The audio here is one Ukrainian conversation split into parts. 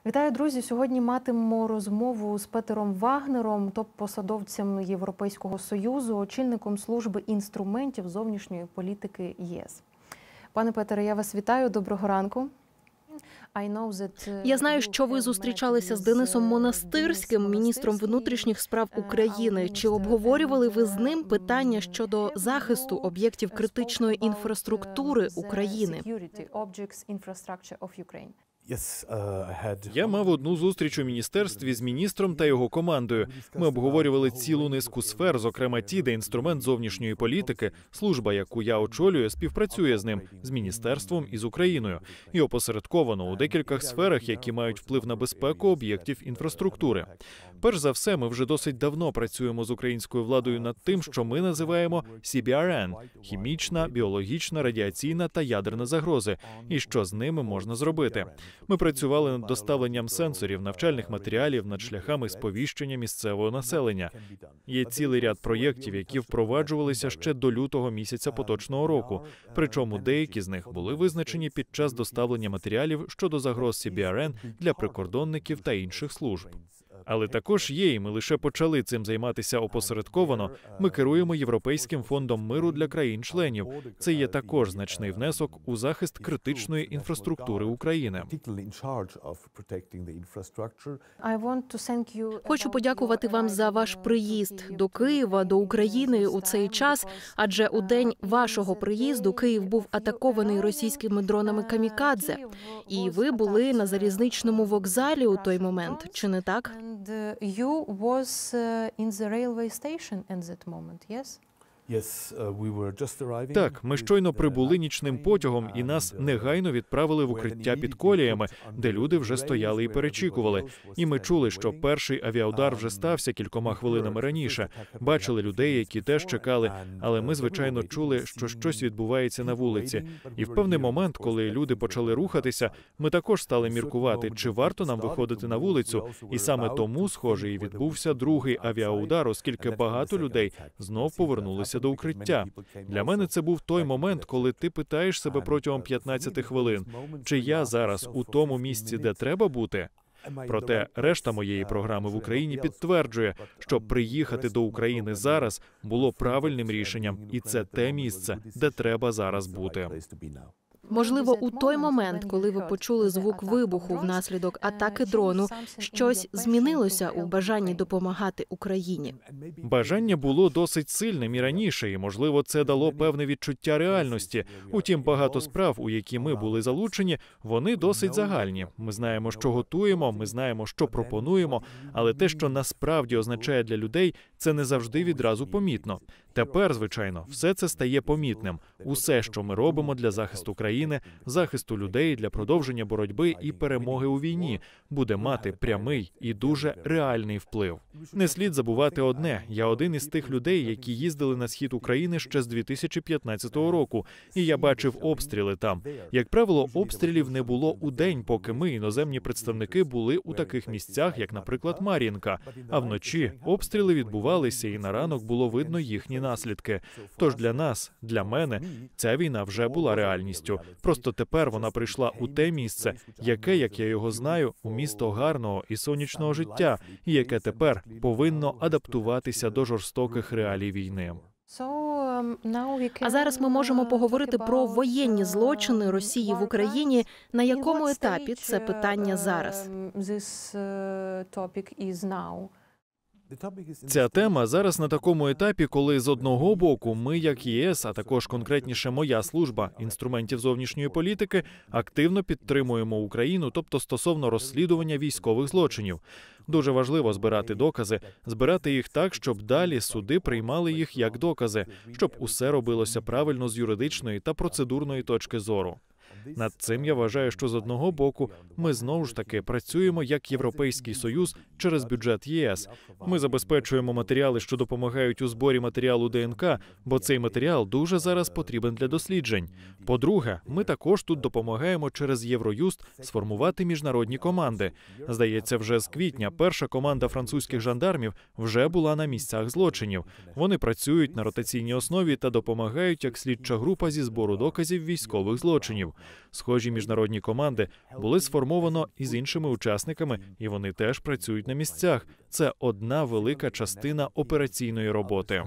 Вітаю, друзі! Сьогодні матимемо розмову з Петером Вагнером, топ-посадовцем Європейського Союзу, очільником служби інструментів зовнішньої політики ЄС. Пане Петере, я вас вітаю. Доброго ранку. Я знаю, що ви зустрічалися з Денисом Монастирським, міністром внутрішніх справ України. Чи обговорювали ви з ним питання щодо захисту об'єктів критичної інфраструктури України? Я мав одну зустріч у міністерстві з міністром та його командою. Ми обговорювали цілу низку сфер, зокрема ті, де інструмент зовнішньої політики, служба, яку я очолюю, співпрацює з ним, з міністерством і з Україною. І опосередковано у декількох сферах, які мають вплив на безпеку об'єктів інфраструктури. Перш за все, ми вже досить давно працюємо з українською владою над тим, що ми називаємо CBRN – хімічна, біологічна, радіаційна та ядерна загрози, і що з ними можна зробити. Ми працювали над доставленням сенсорів, навчальних матеріалів, над шляхами сповіщення місцевого населення. Є цілий ряд проєктів, які впроваджувалися ще до лютого місяця поточного року, причому деякі з них були визначені під час доставлення матеріалів щодо загроз CBRN для прикордонників та інших служб. Але також є, і ми лише почали цим займатися опосередковано, ми керуємо Європейським фондом миру для країн-членів. Це є також значний внесок у захист критичної інфраструктури України. Хочу подякувати вам за ваш приїзд до Києва, до України у цей час, адже у день вашого приїзду Київ був атакований російськими дронами «Камікадзе». І ви були на залізничному вокзалі у той момент, чи не так? You was in the railway station at that moment, yes? Так, ми щойно прибули нічним потягом, і нас негайно відправили в укриття під коліями, де люди вже стояли і перечікували. І ми чули, що перший авіаудар вже стався кількома хвилинами раніше. Бачили людей, які теж чекали, але ми, звичайно, чули, що щось відбувається на вулиці. І в певний момент, коли люди почали рухатися, ми також стали міркувати, чи варто нам виходити на вулицю. І саме тому, схоже, і відбувся другий авіаудар, оскільки багато людей знов повернулися до укриття. Для мене це був той момент, коли ти питаєш себе протягом 15 хвилин, чи я зараз у тому місці, де треба бути? Проте решта моєї програми в Україні підтверджує, що приїхати до України зараз було правильним рішенням, і це те місце, де треба зараз бути. Можливо, у той момент, коли ви почули звук вибуху внаслідок атаки дрону, щось змінилося у бажанні допомагати Україні? Бажання було досить сильним і раніше, і, можливо, це дало певне відчуття реальності. Утім, багато справ, у які ми були залучені, вони досить загальні. Ми знаємо, що готуємо, ми знаємо, що пропонуємо, але те, що насправді означає для людей, це не завжди відразу помітно. Тепер, звичайно, все це стає помітним. Усе, що ми робимо для захисту країни, захисту людей, для продовження боротьби і перемоги у війні, буде мати прямий і дуже реальний вплив. Не слід забувати одне. Я один із тих людей, які їздили на схід України ще з 2015 року, і я бачив обстріли там. Як правило, обстрілів не було у день, поки ми, іноземні представники, були у таких місцях, як, наприклад, Мар'їнка. А вночі обстріли відбувалися, і на ранок було видно їхні наслідки. Тож для нас, для мене, ця війна вже була реальністю. Просто тепер вона прийшла у те місце, яке, як я його знаю, у місто гарного і сонячного життя, і яке тепер повинно адаптуватися до жорстоких реалій війни. А зараз ми можемо поговорити про воєнні злочини Росії в Україні. На якому етапі це питання зараз? Ця тема зараз на такому етапі, коли з одного боку ми, як ЄС, а також конкретніше моя служба інструментів зовнішньої політики, активно підтримуємо Україну, тобто стосовно розслідування військових злочинів. Дуже важливо збирати докази, збирати їх так, щоб далі суди приймали їх як докази, щоб усе робилося правильно з юридичної та процедурної точки зору. Над цим я вважаю, що з одного боку ми знову ж таки працюємо як Європейський Союз через бюджет ЄС. Ми забезпечуємо матеріали, що допомагають у зборі матеріалу ДНК, бо цей матеріал дуже зараз потрібен для досліджень. По-друге, ми також тут допомагаємо через Євроюст сформувати міжнародні команди. Здається, вже з квітня перша команда французьких жандармів вже була на місцях злочинів. Вони працюють на ротаційній основі та допомагають як слідча група зі збору доказів військових злочинів. Схожі міжнародні команди були сформовано із іншими учасниками, і вони теж працюють на місцях. Це одна велика частина операційної роботи.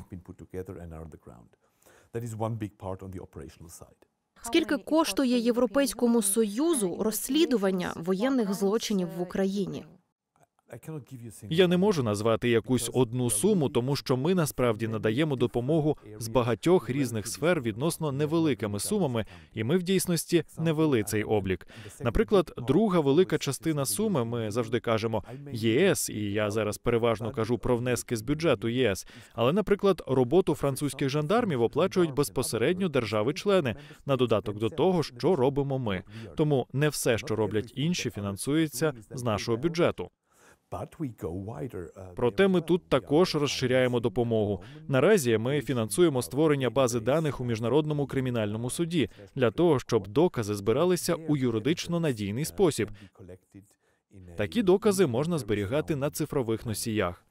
Скільки коштує Європейському Союзу розслідування воєнних злочинів в Україні? Я не можу назвати якусь одну суму, тому що ми насправді надаємо допомогу з багатьох різних сфер відносно невеликими сумами, і ми в дійсності не вели цей облік. Наприклад, друга велика частина суми, ми завжди кажемо ЄС, і я зараз переважно кажу про внески з бюджету ЄС, але, наприклад, роботу французьких жандармів оплачують безпосередньо держави-члени, на додаток до того, що робимо ми. Тому не все, що роблять інші, фінансується з нашого бюджету. Проте ми тут також розширяємо допомогу. Наразі ми фінансуємо створення бази даних у Міжнародному кримінальному суді для того, щоб докази збиралися у юридично надійний спосіб. Такі докази можна зберігати на цифрових носіях.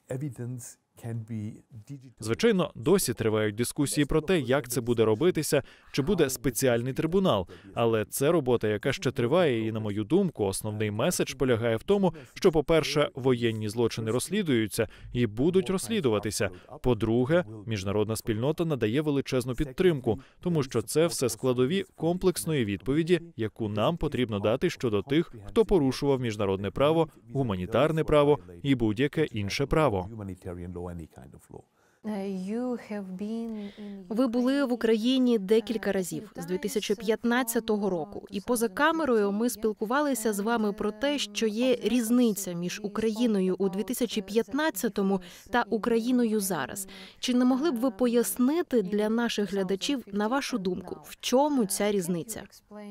Звичайно, досі тривають дискусії про те, як це буде робитися, чи буде спеціальний трибунал. Але це робота, яка ще триває, і, на мою думку, основний меседж полягає в тому, що, по-перше, воєнні злочини розслідуються і будуть розслідуватися. По-друге, міжнародна спільнота надає величезну підтримку, тому що це все складові комплексної відповіді, яку нам потрібно дати щодо тих, хто порушував міжнародне право, гуманітарне право і будь-яке інше право. Ви були в Україні декілька разів з 2015 року. І поза камерою ми спілкувалися з вами про те, що є різниця між Україною у 2015-му та Україною зараз. Чи не могли б ви пояснити для наших глядачів, на вашу думку, в чому ця різниця?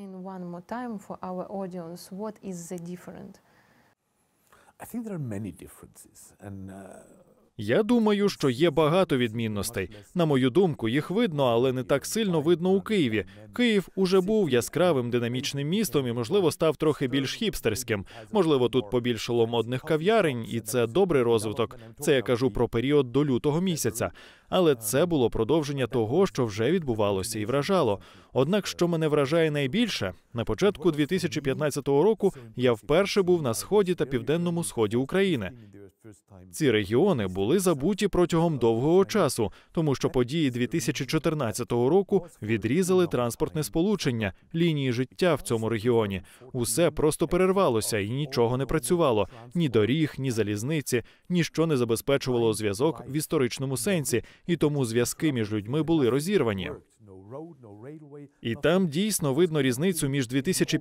Я думаю, що є багато відмінностей. На мою думку, їх видно, але не так сильно видно у Києві. Київ уже був яскравим, динамічним містом і, можливо, став трохи більш хіпстерським. Можливо, тут побільшало модних кав'ярень, і це добрий розвиток. Це я кажу про період до лютого місяця. Але це було продовження того, що вже відбувалося і вражало. Однак, що мене вражає найбільше, на початку 2015 року я вперше був на сході та південному сході України. Ці регіони були забуті протягом довгого часу, тому що події 2014 року відрізали транспортне сполучення, лінії життя в цьому регіоні. Усе просто перервалося і нічого не працювало. Ні доріг, ні залізниці, ніщо не забезпечувало зв'язок в історичному сенсі, і тому зв'язки між людьми були розірвані. І там дійсно видно різницю між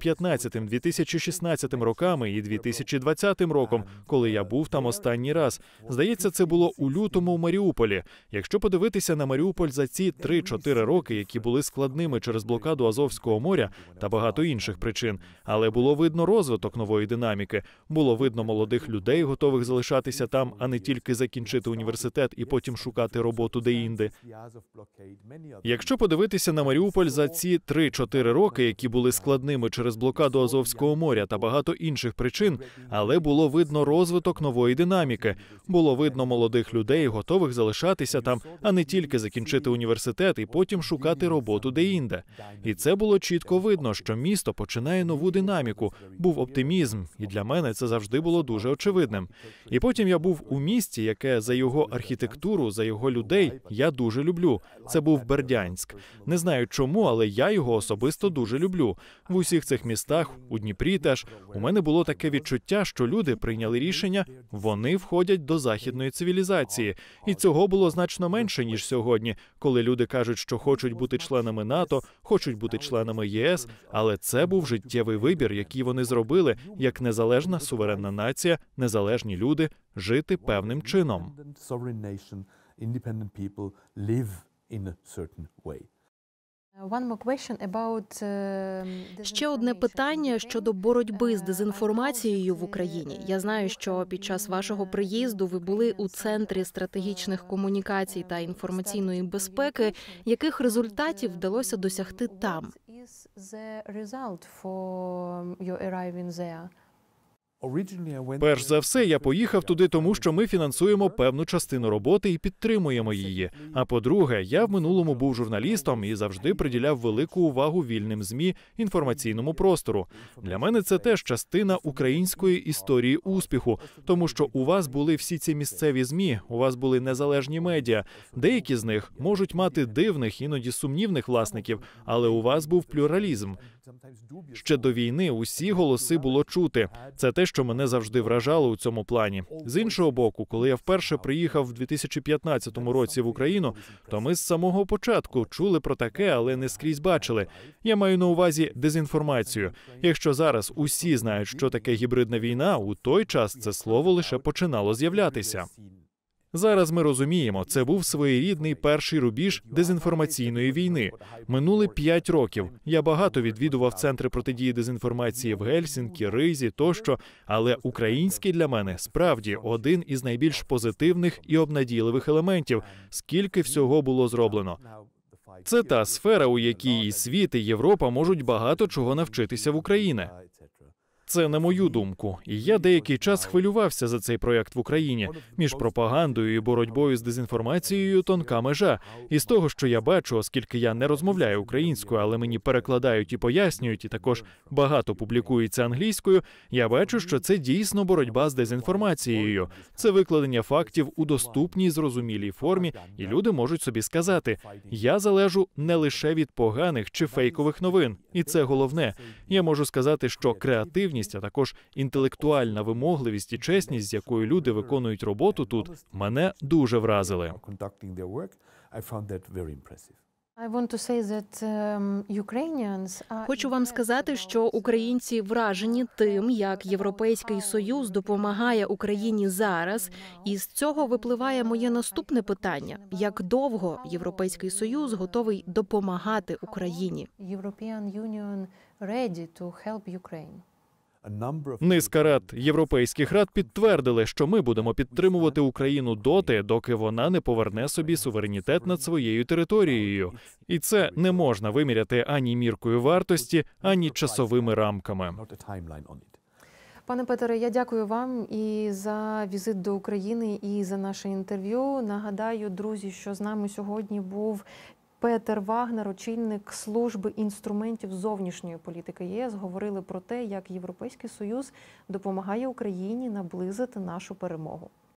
2015-2016 роками і 2020 роком, коли я був там останній раз. Здається, це було у лютому в Маріуполі. Якщо подивитися на Маріуполь за ці 3-4 роки, які були складними через блокаду Азовського моря та багато інших причин, але було видно розвиток нової динаміки, було видно молодих людей, готових залишатися там, а не тільки закінчити університет і потім шукати роботу деінде. Якщо подивитися на Маріуполь за ці 3-4 роки, які були складними через блокаду Азовського моря та багато інших причин, але було видно розвиток нової динаміки. Було видно молодих людей, готових залишатися там, а не тільки закінчити університет і потім шукати роботу деінде. І це було чітко видно, що місто починає нову динаміку. Був оптимізм, і для мене це завжди було дуже очевидним. І потім я був у місті, яке за його архітектуру, за його людей я дуже люблю. Це був Бердянськ. Не знаю чому, але я його особисто дуже люблю. В усіх цих містах, у Дніпрі теж, у мене було таке відчуття, що люди прийняли рішення, вони входять до західної цивілізації. І цього було значно менше, ніж сьогодні, коли люди кажуть, що хочуть бути членами НАТО, хочуть бути членами ЄС, але це був життєвий вибір, який вони зробили, як незалежна суверенна нація, незалежні люди, жити певним чином. Ще одне питання щодо боротьби з дезінформацією в Україні. Я знаю, що під час вашого приїзду ви були у Центрі стратегічних комунікацій та інформаційної безпеки. Яких результатів вдалося досягти там? Перш за все, я поїхав туди, тому що ми фінансуємо певну частину роботи і підтримуємо її. А по-друге, я в минулому був журналістом і завжди приділяв велику увагу вільним ЗМІ, інформаційному простору. Для мене це теж частина української історії успіху, тому що у вас були всі ці місцеві ЗМІ, у вас були незалежні медіа. Деякі з них можуть мати дивних, іноді сумнівних власників, але у вас був плюралізм. Ще до війни усі голоси було чути. Це те, що мене завжди вражало у цьому плані. З іншого боку, коли я вперше приїхав в 2015 році в Україну, то ми з самого початку чули про таке, але не скрізь бачили. Я маю на увазі дезінформацію. Якщо зараз усі знають, що таке гібридна війна, у той час це слово лише починало з'являтися. Зараз ми розуміємо, це був своєрідний перший рубіж дезінформаційної війни. Минули 5 років. Я багато відвідував центри протидії дезінформації в Гельсінкі, Ризі тощо, але український для мене справді один із найбільш позитивних і обнадійливих елементів, скільки всього було зроблено. Це та сфера, у якій і світ, і Європа можуть багато чого навчитися в Україні. Це на мою думку. І я деякий час хвилювався за цей проєкт в Україні. Між пропагандою і боротьбою з дезінформацією тонка межа. І з того, що я бачу, оскільки я не розмовляю українською, але мені перекладають і пояснюють, і також багато публікується англійською, я бачу, що це дійсно боротьба з дезінформацією. Це викладення фактів у доступній, зрозумілій формі, і люди можуть собі сказати, я залежу не лише від поганих чи фейкових новин. І це головне. Я можу сказати, що креативність, а також інтелектуальна вимогливість і чесність, з якою люди виконують роботу тут, мене дуже вразили. Хочу вам сказати, що українці вражені тим, як Європейський Союз допомагає Україні зараз. І з цього випливає моє наступне питання. Як довго Європейський Союз готовий допомагати Україні? Низка рад європейських рад підтвердили, що ми будемо підтримувати Україну доти, доки вона не поверне собі суверенітет над своєю територією. І це не можна виміряти ані міркою вартості, ані часовими рамками. Пане Петере, я дякую вам і за візит до України, і за наше інтерв'ю. Нагадаю, друзі, що з нами сьогодні був Петер Вагнер, очільник служби інструментів зовнішньої політики ЄС. Говорили про те, як Європейський Союз допомагає Україні наблизити нашу перемогу.